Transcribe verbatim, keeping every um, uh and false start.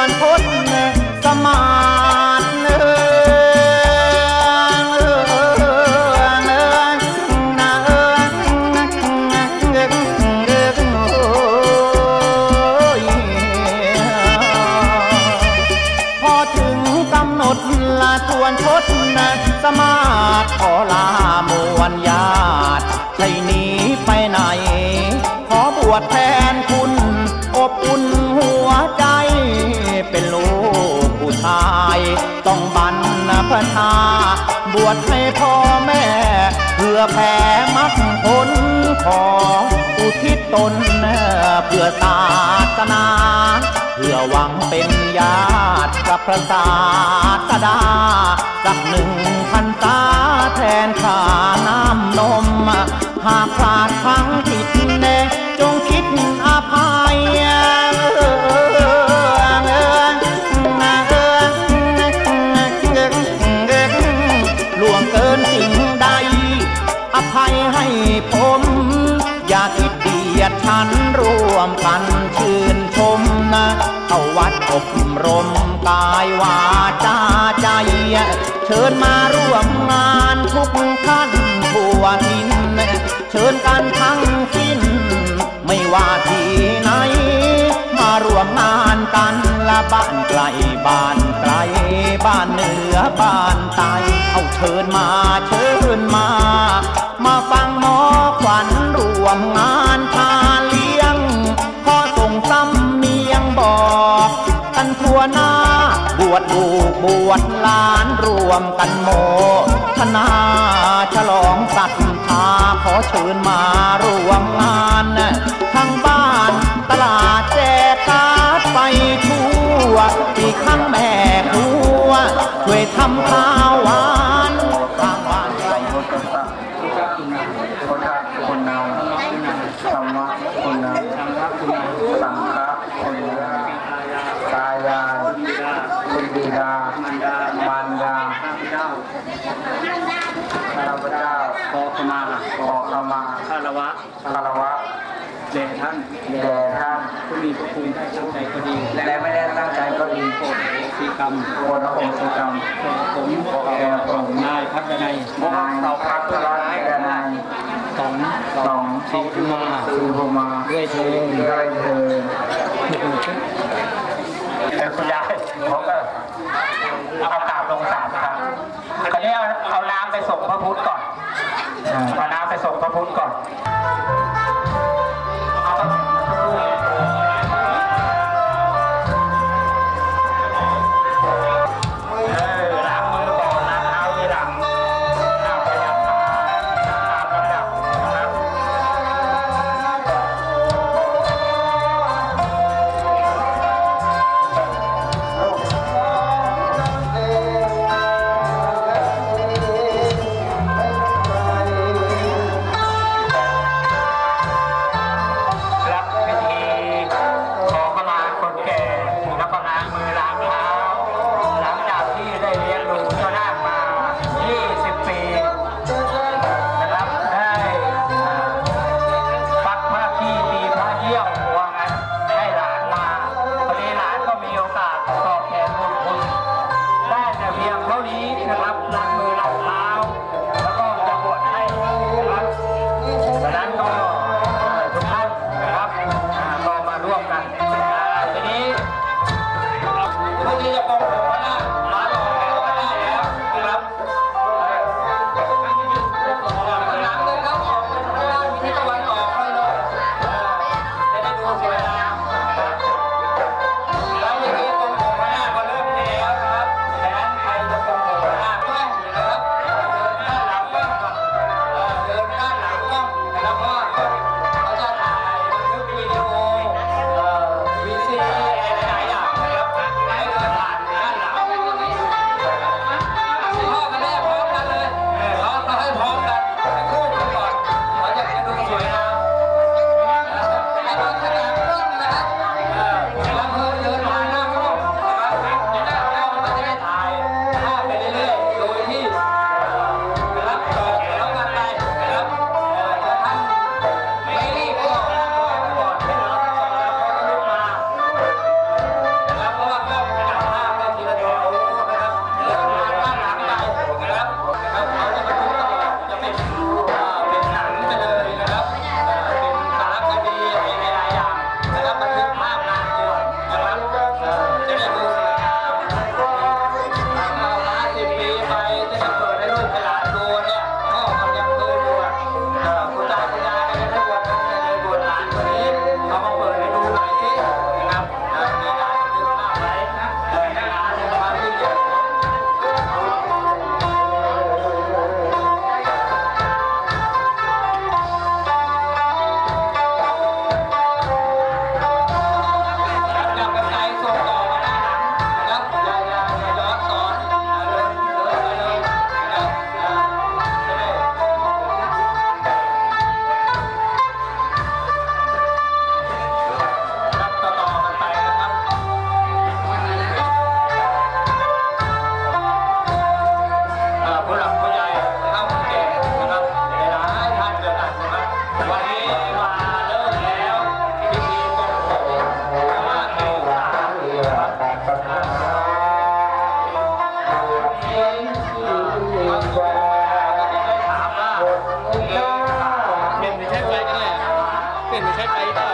วนทดสมานเนื้พอถึงกำหนดละทวนทดสมาธิขอลามวลญาติใช่หนีไปไหนขอบวชแทนคุณอบอุ่นหัวใจเป็นลูกผู้ชายต้องบรรพชาบวชให้พ่อแม่เพื่อแผ่มรรคผลของอุทิศตนเพื่อศาสนาเพื่อหวังเป็นญาติกับพระศาสดาสักหนึ่งพรรษาแทนข้าน้ำนมหากพลาดพลั้งผิดแน่จงคิดอภัยล่วงเกินสิ่งใดอภัยให้ผมอย่าคิดเดียดฉันร่วมกันชื่นชมนะเข้าวัดอบรมกายวาจาใจเชิญมาร่วมงานทุกท่านทั่วทินเชิญกันทั้งสิ้นไม่ว่าที่ไหนมาร่วมงานกันละบ้านไกลบ้านไกลบ้านเหนือบ้านใต้เอาเชิญมาเชิญมามาฟังหมอขวัญรวมงานพาเลี้ยงขอส่งซ้ำเนียงบอกกันทั่วหน้าบวชลูกบวชหลานรวมกันโมทนาฉลองศรัทธาขอเชิญมาร่วมงานทั้งบ้านตลาดแจกการ์ดไปทั่วที่ข้างแม่ครัวช่วยทำข้าวหวานทางบ้านไกลพุทธะคุณนามธรรมะคุณนามสังฆะคุณนามกายาคุณบิดามารดาข้าพเจ้าขอขมาขอขมาคารวะคารวะแด่ท่านแด่ท่านผู้มีพระคุณได้ตั้งใจก็ดีและไม่ได้ตั้งใจก็ดีโปรดอโหสิกรรมโปรดอโหสิกรรมแก่ผมแก่ผมนายพัฒนายนายเต่าพัฒนายสองสองสีภูมาสีภูมาด้วยเธอด้วยเธอคุณยายผมก็เอากราบลงสามครั้งคราวนี้เอาเอาน้ำไปส่งพระพุทธก่อนเอาน้ำไปส่งพระพุทธก่อนขไปได้